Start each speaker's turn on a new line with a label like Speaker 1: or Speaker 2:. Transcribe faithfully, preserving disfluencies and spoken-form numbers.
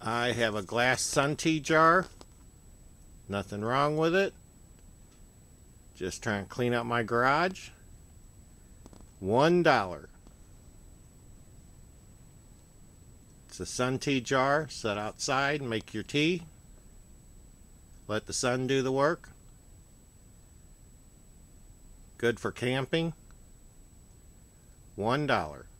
Speaker 1: I have a glass sun tea jar. Nothing wrong with it. Just trying to clean up my garage. One dollar. It's a sun tea jar. Set outside and make your tea. Let the sun do the work. Good for camping. One dollar.